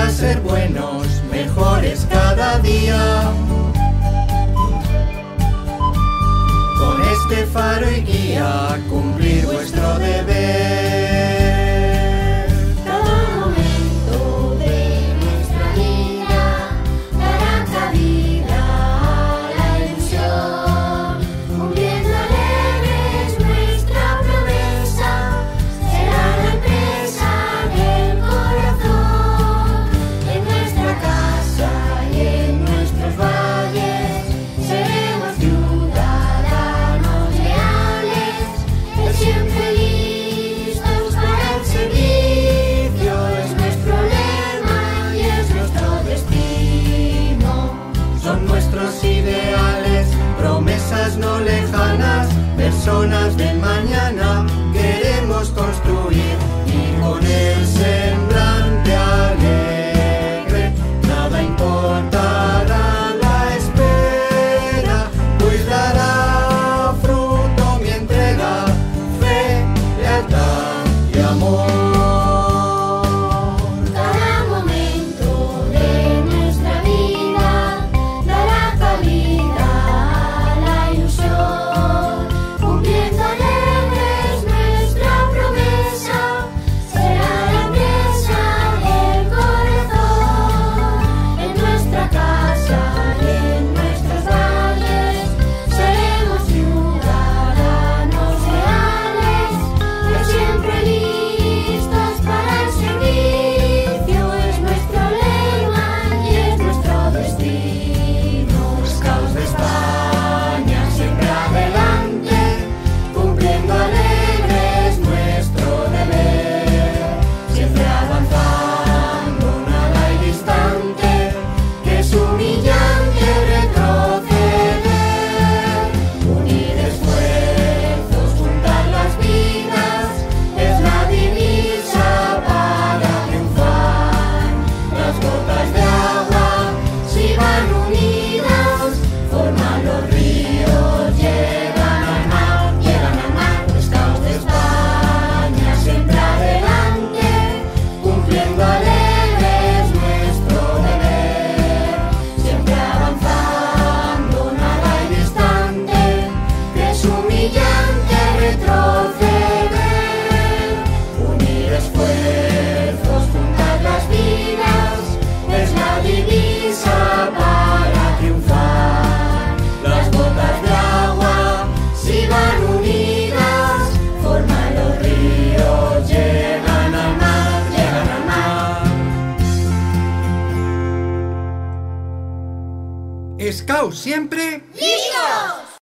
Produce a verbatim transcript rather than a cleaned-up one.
para ser buenos, mejores cada día. Con este faro y guía, cumplir vuestro deber. Cada momento de nuestra vida dará cabida a la ilusión, cumpliendo alegres nuestra promesa, será la empresa del corazón. En nuestra casa y en nuestros valles seremos ciudadanos leales, de siempre listos para el servicio. Es nuestro lema y es nuestro destino. Son nuestros ideales, promesas no lejanas, personas del mañana queremos construir, y con el semblante alegre nada importará la espera, pues dará fruto mi entrega, fe, lealtad y amor. Cada momento de nuestra vida dará cabida a la ilusión, cumpliendo alegres nuestra promesa, será la empresa del corazón. En nuestra casa y en nuestros valles seremos ciudadanos leales, de siempre listos para el servicio. Es nuestro lema y es nuestro destino. Scouts de España, siempre adelante, cumpliendo alegres nuestro deber, siempre avanzando, nada hay distante, que es humillante retroceder. Unir esfuerzos, juntar las vidas, es la divisa para triunfar. Las gotas de agua, si van unidas, forman los ríos, llegan al mar, llegan al mar. Scouts de España, siempre adelante, cumpliendo alegres nuestro deber, siempre avanzando, nada hay distante, que es humillante retroceder. Unir esfuerzos, juntar las vidas, es la divisa para triunfar. Las gotas de agua, si van unidas, forman los ríos, llegan al mar, llegan al mar. Scouts siempre ¡Listos!